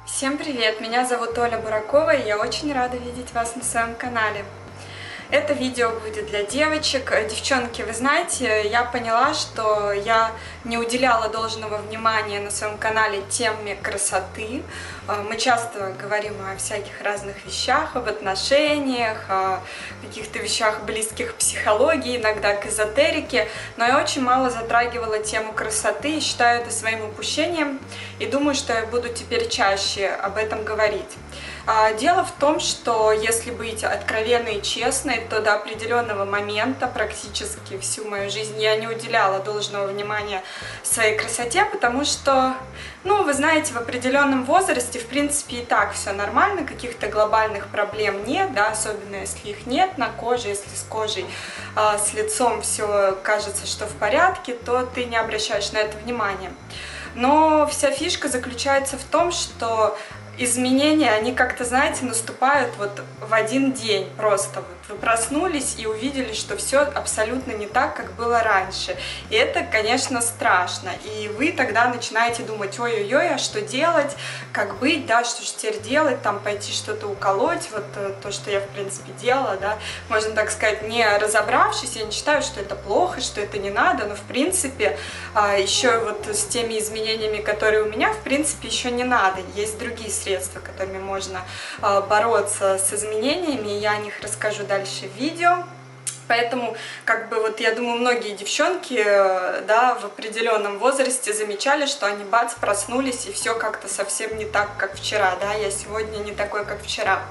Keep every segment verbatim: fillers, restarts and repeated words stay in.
Всем привет! Меня зовут Оля Буракова, и я очень рада видеть вас на своем канале. Это видео будет для девочек. Девчонки, вы знаете, я поняла, что я не уделяла должного внимания на своем канале теме красоты. Мы часто говорим о всяких разных вещах, об отношениях, о каких-то вещах близких к психологии, иногда к эзотерике, но я очень мало затрагивала тему красоты и считаю это своим упущением, и думаю, что я буду теперь чаще об этом говорить. Дело в том, что если быть откровенной и честной, то до определенного момента практически всю мою жизнь я не уделяла должного внимания своей красоте, потому что, ну, вы знаете, в определенном возрасте, в принципе, и так все нормально, каких-то глобальных проблем нет, да, особенно если их нет на коже, если с кожей, а, с лицом все кажется, что в порядке, то ты не обращаешь на это внимания. Но вся фишка заключается в том, что изменения, они как-то, знаете, наступают вот в один день просто. Вот вы проснулись и увидели, что все абсолютно не так, как было раньше. И это, конечно, страшно. И вы тогда начинаете думать: ой-ой-ой, а что делать, как быть, да, что же теперь делать, там пойти что-то уколоть, вот то, что я, в принципе, делала, да, можно так сказать, не разобравшись. Я не считаю, что это плохо, что это не надо, но, в принципе, еще вот с теми изменениями, которые у меня, в принципе, еще не надо. Есть другие средства, которыми можно бороться с изменениями, и я о них расскажу дальше в видео. Поэтому, как бы, вот я думаю, многие девчонки, да, в определенном возрасте замечали, что они бац, проснулись, и все как-то совсем не так, как вчера, да, я сегодня не такой, как вчера.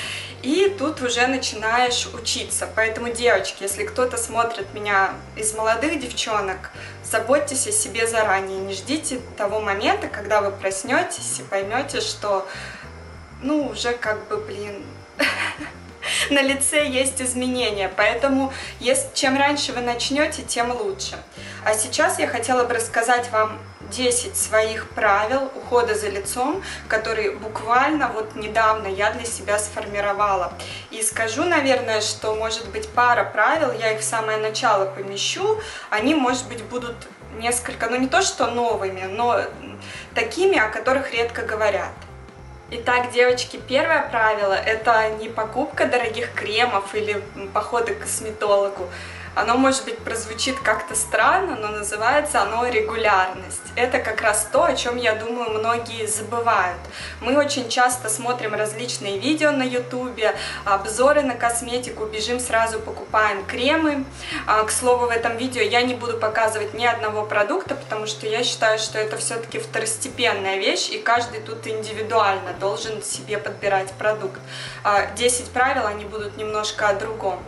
И тут уже начинаешь учиться. Поэтому, девочки, если кто-то смотрит меня из молодых девчонок, заботьтесь о себе заранее, не ждите того момента, когда вы проснетесь и поймете, что, ну, уже как бы, блин, на лице есть изменения, поэтому если, чем раньше вы начнете, тем лучше. А сейчас я хотела бы рассказать вам десять своих правил ухода за лицом, которые буквально вот недавно я для себя сформировала. И скажу, наверное, что, может быть, пара правил, я их в самое начало помещу, они, может быть, будут несколько, ну не то что новыми, но такими, о которых редко говорят. Итак, девочки, первое правило – это не покупка дорогих кремов или походы к косметологу. Оно, может быть, прозвучит как-то странно, но называется оно регулярность. Это как раз то, о чем, я думаю, многие забывают. Мы очень часто смотрим различные видео на ютубе, обзоры на косметику, бежим сразу покупаем кремы. К слову, в этом видео я не буду показывать ни одного продукта, потому что я считаю, что это все-таки второстепенная вещь, и каждый тут индивидуально должен себе подбирать продукт. десять правил, они будут немножко о другом.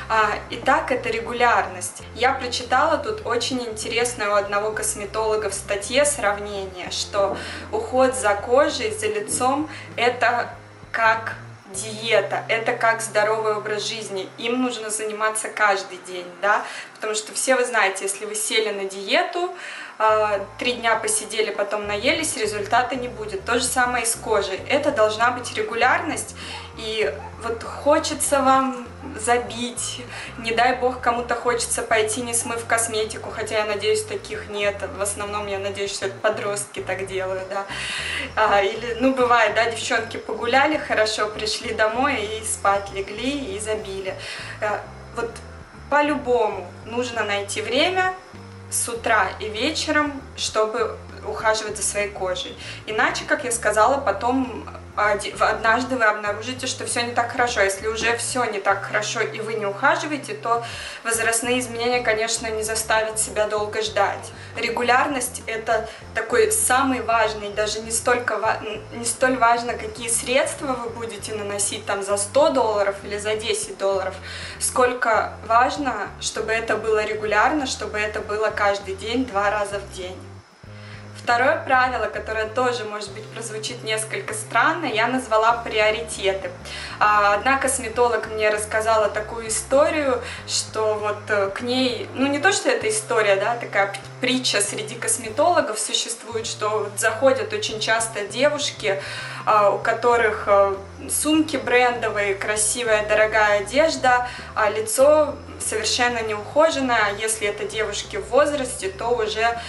Итак, это регулярность. Я прочитала тут очень интересное у одного косметолога в статье сравнение, что уход за кожей, за лицом – это как диета, это как здоровый образ жизни. Им нужно заниматься каждый день, да, потому что все вы знаете, если вы сели на диету, три дня посидели, потом наелись, результата не будет. То же самое и с кожей. Это должна быть регулярность, и вот хочется вам забить, не дай бог кому-то хочется пойти, не смыв косметику, хотя я надеюсь, таких нет, в основном я надеюсь, что это подростки так делают, да, а, или, ну, бывает, да, девчонки погуляли хорошо, пришли домой и спать легли и забили. А, вот по-любому нужно найти время с утра и вечером, чтобы ухаживать за своей кожей. Иначе, как я сказала, потом однажды вы обнаружите, что все не так хорошо. Если уже все не так хорошо и вы не ухаживаете, то возрастные изменения, конечно, не заставят себя долго ждать. Регулярность – это такой самый важный, даже не, столько, не столь важно, какие средства вы будете наносить там за сто долларов или за десять долларов, сколько важно, чтобы это было регулярно, чтобы это было каждый день, два раза в день. Второе правило, которое тоже, может быть, прозвучит несколько странно, я назвала приоритеты. Одна косметолог мне рассказала такую историю, что вот к ней, ну не то, что это история, да, такая притча среди косметологов существует, что вот заходят очень часто девушки, у которых сумки брендовые, красивая, дорогая одежда, а лицо совершенно неухоженное, а если это девушки в возрасте, то уже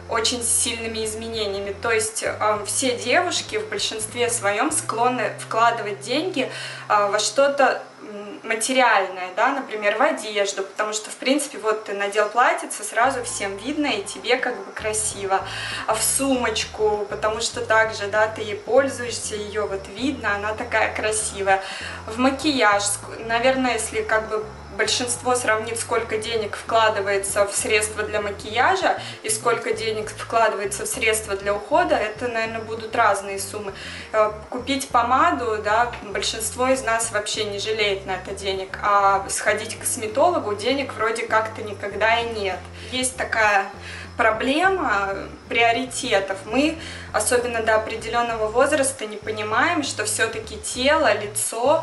очень сильными изменениями. То есть э, все девушки в большинстве своем склонны вкладывать деньги э, во что-то материальное, да, например, в одежду, потому что, в принципе, вот ты надел платьице, сразу всем видно, и тебе как бы красиво, а в сумочку, потому что также, да, ты ей пользуешься, ее вот видно, она такая красивая, в макияж, наверное, если как бы большинство сравнит, сколько денег вкладывается в средства для макияжа и сколько денег вкладывается в средства для ухода, это, наверное, будут разные суммы. Купить помаду, да, большинство из нас вообще не жалеет на это денег, а сходить к косметологу денег вроде как-то никогда и нет. Есть такая проблема приоритетов. Мы, особенно до определенного возраста, не понимаем, что все-таки тело, лицо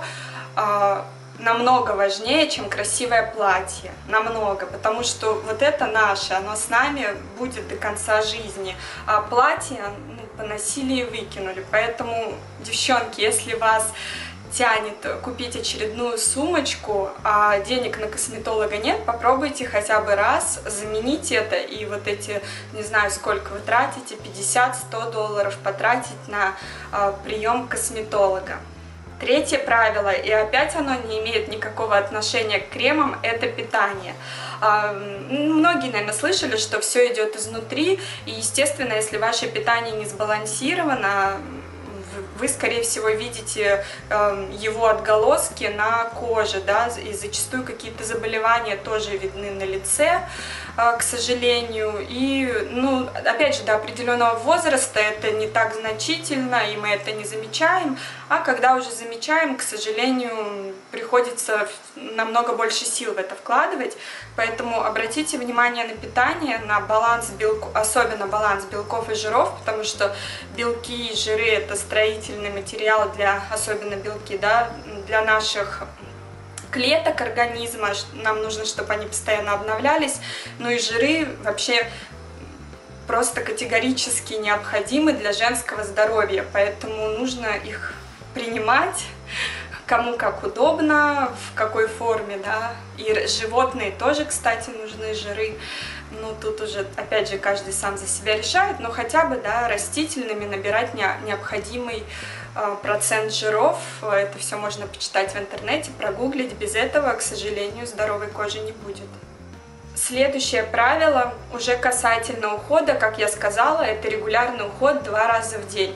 намного важнее, чем красивое платье, намного, потому что вот это наше, оно с нами будет до конца жизни, а платье, ну, поносили и выкинули, поэтому, девчонки, если вас тянет купить очередную сумочку, а денег на косметолога нет, попробуйте хотя бы раз заменить это и вот эти, не знаю, сколько вы тратите, пятьдесят-сто долларов потратить на а, прием косметолога. Третье правило, и опять оно не имеет никакого отношения к кремам, это питание. Многие, наверное, слышали, что все идет изнутри, и, естественно, если ваше питание не сбалансировано, вы, скорее всего, видите его отголоски на коже, да, и зачастую какие-то заболевания тоже видны на лице, к сожалению. И, ну, опять же, до определенного возраста это не так значительно, и мы это не замечаем, а когда уже замечаем, к сожалению, приходится намного больше сил в это вкладывать. Поэтому обратите внимание на питание, на баланс белков, особенно баланс белков и жиров, потому что белки и жиры — это строительный материал для, особенно белки, да, для наших клеток организма, нам нужно, чтобы они постоянно обновлялись, ну и жиры вообще просто категорически необходимы для женского здоровья, поэтому нужно их принимать кому как удобно, в какой форме, да, и животные тоже, кстати, нужны жиры, ну тут уже, опять же, каждый сам за себя решает, но хотя бы, да, растительными набирать необходимый процент жиров, это все можно почитать в интернете, прогуглить, без этого, к сожалению, здоровой кожи не будет. Следующее правило уже касательно ухода, как я сказала, это регулярный уход два раза в день.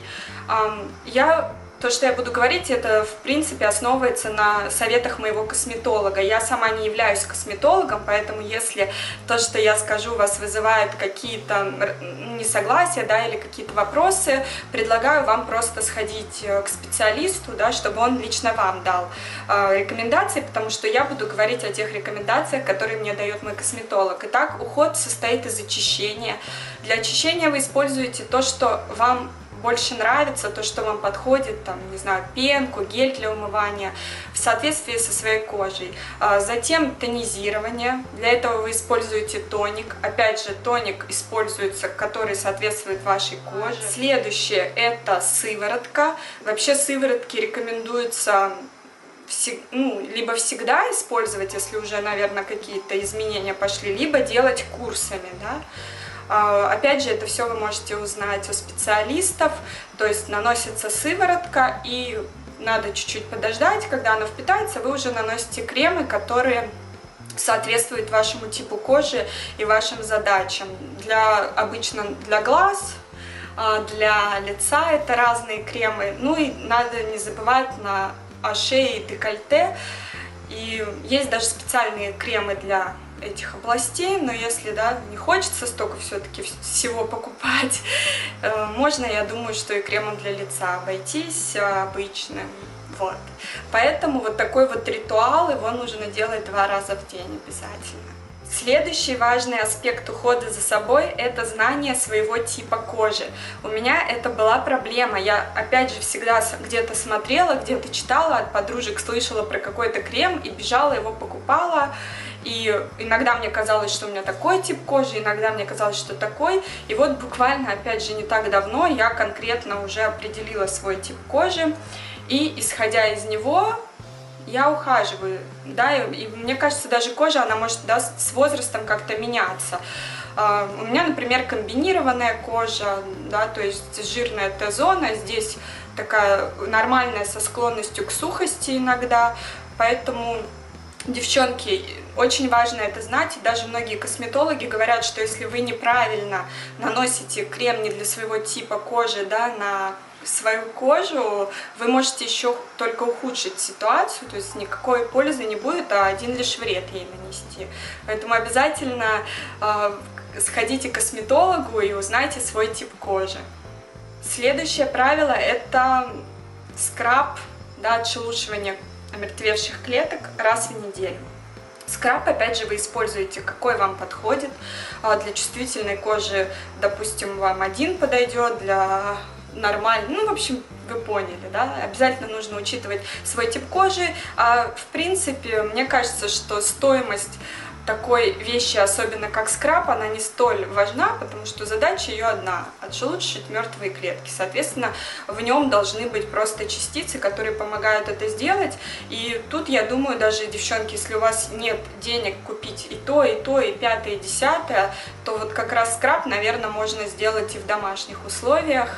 Я То, что я буду говорить, это, в принципе, основывается на советах моего косметолога. Я сама не являюсь косметологом, поэтому если то, что я скажу, вас вызывает какие-то несогласия, да, или какие-то вопросы, предлагаю вам просто сходить к специалисту, да, чтобы он лично вам дал э, рекомендации, потому что я буду говорить о тех рекомендациях, которые мне дает мой косметолог. Итак, уход состоит из очищения. Для очищения вы используете то, что вам больше нравится, то, что вам подходит, там, не знаю, пенку, гель для умывания, в соответствии со своей кожей. Затем тонизирование. Для этого вы используете тоник. Опять же, тоник используется, который соответствует вашей коже. Следующее — это сыворотка. Вообще сыворотки рекомендуется ну, либо всегда использовать, если уже, наверное, какие-то изменения пошли, либо делать курсами, да. Опять же, это все вы можете узнать у специалистов, то есть наносится сыворотка, и надо чуть-чуть подождать, когда она впитается, вы уже наносите кремы, которые соответствуют вашему типу кожи и вашим задачам. Для, обычно для глаз, для лица это разные кремы, ну и надо не забывать на о шее и декольте, и есть даже специальные кремы для этих областей, но если, да, не хочется столько все-таки всего покупать, можно, я думаю, что и кремом для лица обойтись обычным. Вот. Поэтому вот такой вот ритуал, его нужно делать два раза в день обязательно. Следующий важный аспект ухода за собой – это знание своего типа кожи. У меня это была проблема. Я, опять же, всегда где-то смотрела, где-то читала, от подружек слышала про какой-то крем и бежала его покупала. И иногда мне казалось, что у меня такой тип кожи, иногда мне казалось, что такой. И вот буквально, опять же, не так давно я конкретно уже определила свой тип кожи. И, исходя из него, я ухаживаю, да, и, и мне кажется, даже кожа, она может, да, с возрастом как-то меняться. У меня, например, комбинированная кожа, да, то есть жирная Т-зона, здесь такая нормальная со склонностью к сухости иногда, поэтому, девчонки, очень важно это знать, и даже многие косметологи говорят, что если вы неправильно наносите крем не для своего типа кожи, да, на свою кожу, вы можете еще только ухудшить ситуацию, то есть никакой пользы не будет, а один лишь вред ей нанести. Поэтому обязательно э, сходите к косметологу и узнайте свой тип кожи. Следующее правило — это скраб, да, отшелушивание омертвевших клеток раз в неделю. Скраб, опять же, вы используете, какой вам подходит. Для чувствительной кожи, допустим, вам один подойдет, для нормальной, ну, в общем, вы поняли, да? Обязательно нужно учитывать свой тип кожи. А, в принципе, мне кажется, что стоимость такой вещи, особенно как скраб, она не столь важна, потому что задача ее одна – отшелушить мертвые клетки. Соответственно, в нем должны быть просто частицы, которые помогают это сделать. И тут, я думаю, даже, девчонки, если у вас нет денег купить и то, и то, и пятое, и десятое, то вот как раз скраб, наверное, можно сделать и в домашних условиях.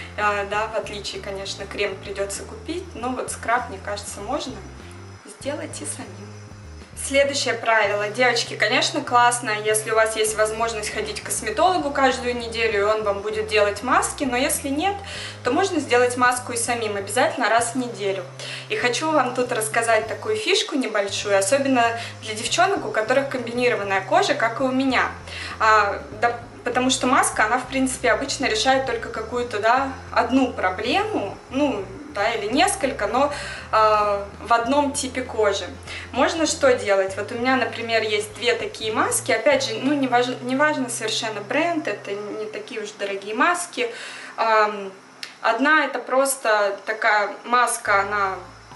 Да, в отличие, конечно, крем придется купить, но вот скраб, мне кажется, можно сделать и самим. Следующее правило. Девочки, конечно, классно, если у вас есть возможность ходить к косметологу каждую неделю, и он вам будет делать маски, но если нет, то можно сделать маску и самим, обязательно раз в неделю. И хочу вам тут рассказать такую фишку небольшую, особенно для девчонок, у которых комбинированная кожа, как и у меня. А, да, потому что маска, она, в принципе, обычно решает только какую-то, да, одну проблему, ну, да, или несколько, но э, в одном типе кожи. Можно что делать? Вот у меня, например, есть две такие маски. Опять же, ну, не важно, не важно совершенно бренд, это не такие уж дорогие маски. Э, одна — это просто такая маска, она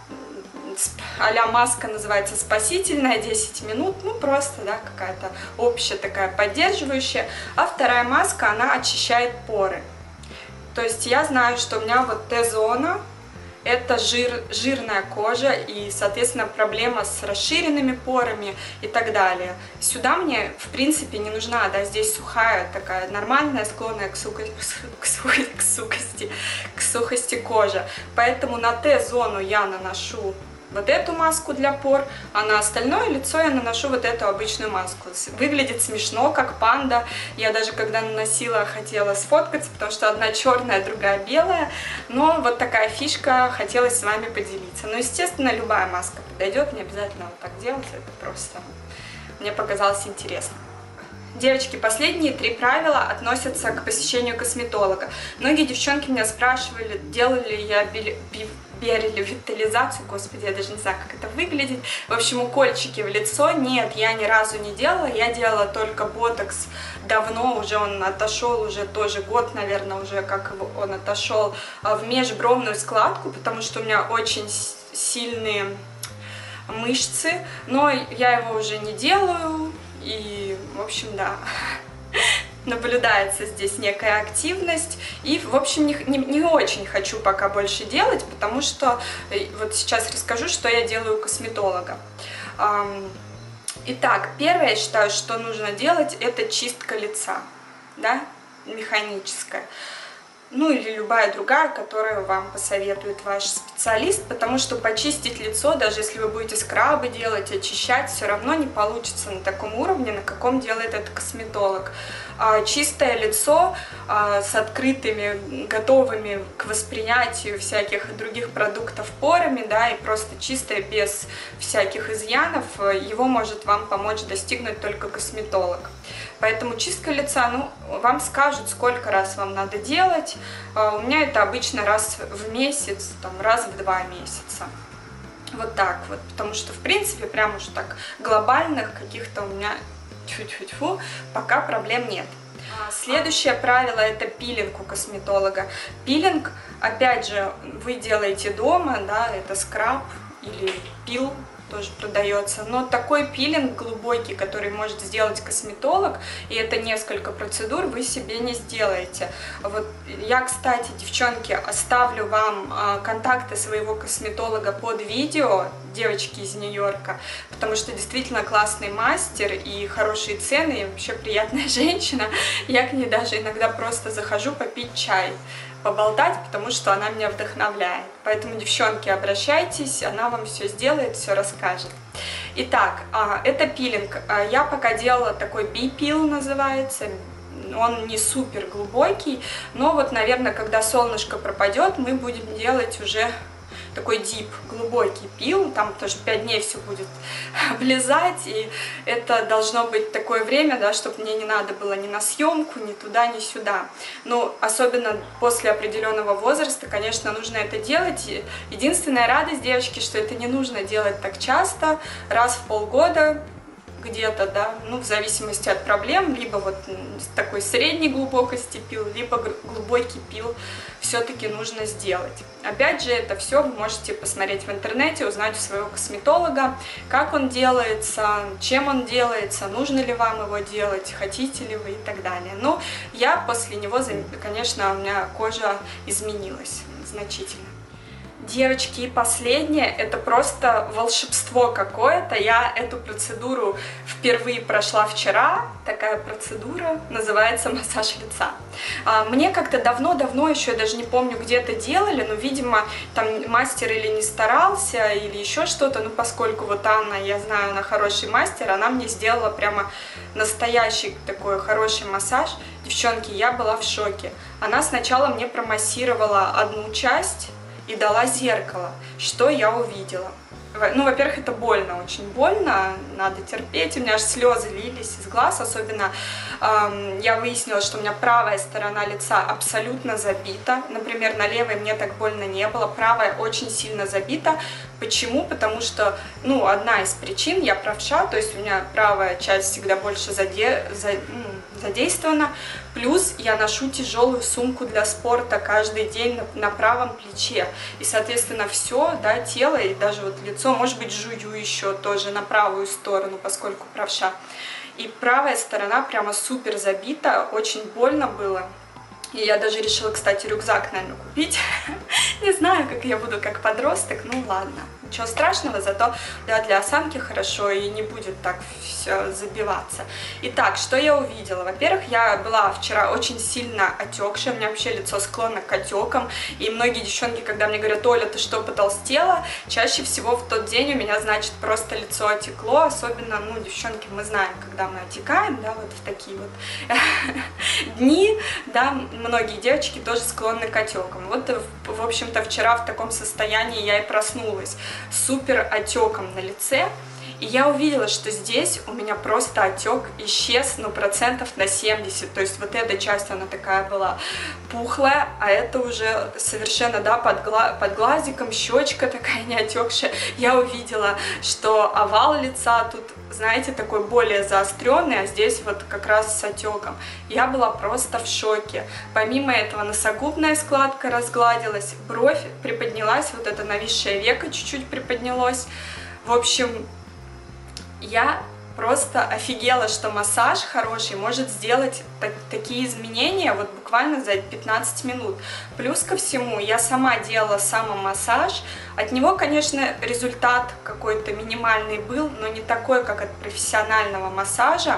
а-ля маска, называется спасительная, десять минут, ну просто, да, какая-то общая такая поддерживающая. А вторая маска, она очищает поры. То есть я знаю, что у меня вот Т-зона, это жир, жирная кожа и, соответственно, проблема с расширенными порами и так далее. Сюда мне, в принципе, не нужна, да, здесь сухая, такая нормальная, склонная к, суко, к, сухости, к, сухости, к сухости кожа. Поэтому на Т-зону я наношу вот эту маску для пор, а на остальное лицо я наношу вот эту обычную маску. Выглядит смешно, как панда. Я даже когда наносила, хотела сфоткаться, потому что одна черная, другая белая. Но вот такая фишка, хотелось с вами поделиться. Но, естественно, любая маска подойдет, не обязательно вот так делать, это просто мне показалось интересно. Девочки, последние три правила относятся к посещению косметолога. Многие девчонки меня спрашивали, делала ли я биоревитализацию, господи, я даже не знаю, как это выглядит. В общем, укольчики в лицо. Нет, я ни разу не делала, я делала только ботокс. Давно уже он отошел, уже тоже год, наверное, уже как он отошел в межбровную складку, потому что у меня очень сильные мышцы, но я его уже не делаю. И, в общем, да, наблюдается здесь некая активность. И, в общем, не, не, не очень хочу пока больше делать, потому что вот сейчас расскажу, что я делаю у косметолога. Итак, первое, я считаю, что нужно делать, это чистка лица, да, механическая. Ну или любая другая, которую вам посоветует ваш специалист, потому что почистить лицо, даже если вы будете скрабы делать, очищать, все равно не получится на таком уровне, на каком делает этот косметолог. Чистое лицо с открытыми, готовыми к воспринятию всяких других продуктов порами, да, и просто чистое, без всяких изъянов, его может вам помочь достигнуть только косметолог. Поэтому чистка лица, ну, вам скажут, сколько раз вам надо делать. У меня это обычно раз в месяц, там, раз в два месяца. Вот так вот, потому что, в принципе, прям уж так глобальных каких-то у меня тьфу-тьфу-тьфу, пока проблем нет. Следующее правило — это пилинг у косметолога. Пилинг, опять же, вы делаете дома, да, это скраб или пил, тоже продается. Но такой пилинг глубокий, который может сделать косметолог, и это несколько процедур, вы себе не сделаете. Вот я, кстати, девчонки, оставлю вам контакты своего косметолога под видео, девочки из Нью-Йорка, потому что действительно классный мастер и хорошие цены, и вообще приятная женщина. Я к ней даже иногда просто захожу попить чай, поболтать, потому что она меня вдохновляет. Поэтому, девчонки, обращайтесь, она вам все сделает, все расскажет. Итак, это пилинг. Я пока делала такой би-пил, называется. Он не супер глубокий, но вот, наверное, когда солнышко пропадет, мы будем делать уже такой дип, глубокий пил, там тоже пять дней все будет влезать, и это должно быть такое время, да, чтобы мне не надо было ни на съемку, ни туда, ни сюда. Ну, особенно после определенного возраста, конечно, нужно это делать. Единственная радость, девочки, что это не нужно делать так часто, раз в полгода, где-то, да, ну, в зависимости от проблем, либо вот такой средней глубокости пил, либо глубокий пил все-таки нужно сделать. Опять же, это все вы можете посмотреть в интернете, узнать у своего косметолога, как он делается, чем он делается, нужно ли вам его делать, хотите ли вы и так далее. Но я после него, конечно, у меня кожа изменилась значительно. Девочки, и последнее, это просто волшебство какое-то. Я эту процедуру впервые прошла вчера. Такая процедура называется массаж лица. Мне как-то давно-давно, еще я даже не помню, где-то делали, но, видимо, там мастер или не старался, или еще что-то, ну, поскольку вот Анна, я знаю, она хороший мастер, она мне сделала прямо настоящий такой хороший массаж. Девчонки, я была в шоке. Она сначала мне промассировала одну часть и дала зеркало. Что я увидела? Ну, во-первых, это больно, очень больно, надо терпеть, у меня аж слезы лились из глаз, особенно эм, я выяснила, что у меня правая сторона лица абсолютно забита, например, на левой мне так больно не было, правая очень сильно забита. Почему? Потому что, ну, одна из причин, я правша, то есть у меня правая часть всегда больше заде... за... ну, задействована, плюс я ношу тяжелую сумку для спорта каждый день на, на правом плече, и, соответственно, все, да, тело и даже вот лицо, может быть, жую еще тоже на правую сторону, поскольку правша, и правая сторона прямо супер забита, очень больно было. И я даже решила, кстати, рюкзак, наверное, купить. Не знаю, как я буду как подросток, ну ладно. Ничего страшного, зато да, для осанки хорошо и не будет так все забиваться. Итак, что я увидела? Во-первых, я была вчера очень сильно отекшая, у меня вообще лицо склонно к отекам. И многие девчонки, когда мне говорят: Оля, ты что, потолстела? Чаще всего в тот день у меня, значит, просто лицо отекло. Особенно, ну, девчонки, мы знаем, когда мы отекаем, да, вот в такие вот дни, да, многие девочки тоже склонны к отекам. Вот, в общем-то, вчера в таком состоянии я и проснулась, супер отеком на лице. И я увидела, что здесь у меня просто отек исчез, ну, процентов на семьдесят. То есть вот эта часть, она такая была пухлая, а это уже совершенно, да, под, гла под глазиком, щечка такая не отекшая. Я увидела, что овал лица тут, знаете, такой более заостренный, а здесь вот как раз с отеком. Я была просто в шоке. Помимо этого, носогубная складка разгладилась, бровь приподнялась, вот это нависшее веко чуть-чуть приподнялось. В общем, я просто офигела, что массаж хороший может сделать так, такие изменения вот буквально за пятнадцать минут. Плюс ко всему, я сама делала самомассаж. От него, конечно, результат какой-то минимальный был, но не такой, как от профессионального массажа.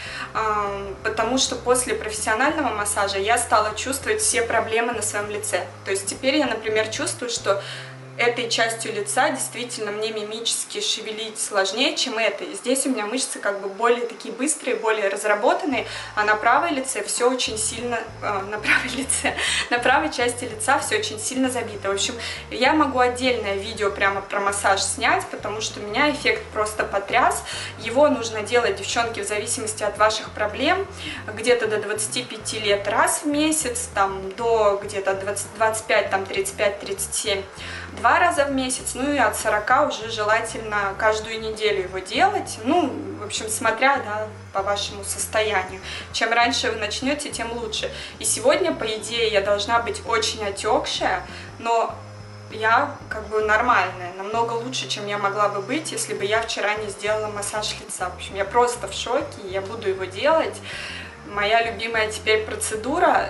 Потому что после профессионального массажа я стала чувствовать все проблемы на своем лице. То есть теперь я, например, чувствую, что этой частью лица действительно мне мимически шевелить сложнее, чем этой. Здесь у меня мышцы как бы более такие быстрые, более разработанные, а на правой лице все очень сильно, э, на правой лице, на правой части лица все очень сильно забито. В общем, я могу отдельное видео прямо про массаж снять, потому что меня эффект просто потряс. Его нужно делать, девчонки, в зависимости от ваших проблем, где-то до двадцати пяти лет раз в месяц, там до где-то двадцати пяти, там тридцать пять тридцать семь два раза в месяц, ну и от сорока уже желательно каждую неделю его делать, ну, в общем, смотря, да, по вашему состоянию. Чем раньше вы начнете, тем лучше. И сегодня, по идее, я должна быть очень отекшая, но я как бы нормальная, намного лучше, чем я могла бы быть, если бы я вчера не сделала массаж лица. В общем, я просто в шоке, я буду его делать. Моя любимая теперь процедура,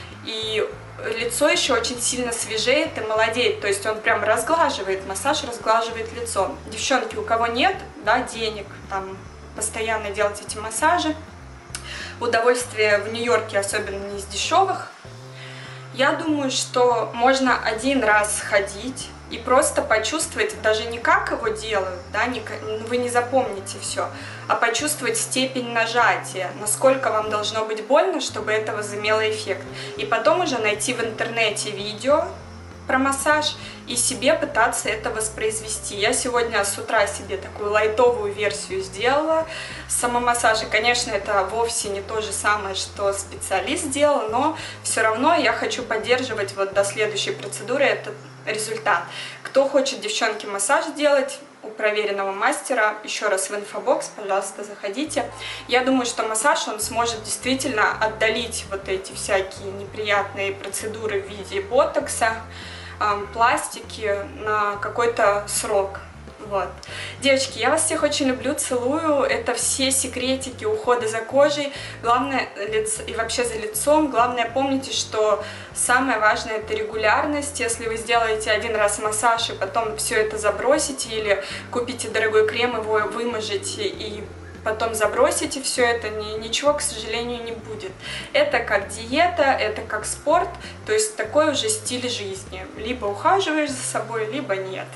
и лицо еще очень сильно свежеет и молодеет, то есть он прям разглаживает, массаж разглаживает лицо. Девчонки, у кого нет, да, денег, там, постоянно делать эти массажи, удовольствие в Нью-Йорке особенно не из дешевых, я думаю, что можно один раз сходить и просто почувствовать, даже не как его делают, да, не, вы не запомните все, а почувствовать степень нажатия, насколько вам должно быть больно, чтобы это возымело эффект. И потом уже найти в интернете видео про массаж и себе пытаться это воспроизвести. Я сегодня с утра себе такую лайтовую версию сделала самомассажа. Конечно, это вовсе не то же самое, что специалист сделал, но все равно я хочу поддерживать вот до следующей процедуры этот результат. Кто хочет, девчонки, массаж делать у проверенного мастера, еще раз в инфобокс, пожалуйста, заходите. Я думаю, что массаж, он сможет действительно отдалить вот эти всякие неприятные процедуры в виде ботокса, пластики на какой-то срок. Вот. Девочки, я вас всех очень люблю, целую. Это все секретики ухода за кожей. Главное, лицо, и вообще за лицом. Главное, помните, что самое важное — это регулярность. Если вы сделаете один раз массаж и потом все это забросите, или купите дорогой крем, его вымажете и потом забросите все это, ничего, к сожалению, не будет. Это как диета, это как спорт, то есть такой уже стиль жизни. Либо ухаживаешь за собой, либо нет.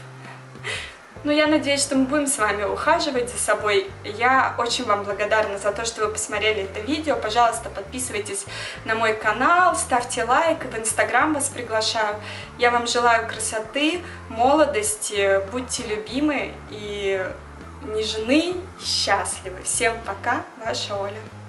Ну, я надеюсь, что мы будем с вами ухаживать за собой. Я очень вам благодарна за то, что вы посмотрели это видео. Пожалуйста, подписывайтесь на мой канал, ставьте лайк, в Инстаграм вас приглашаю. Я вам желаю красоты, молодости, будьте любимы и не жены, счастливы. Всем пока, ваша Оля.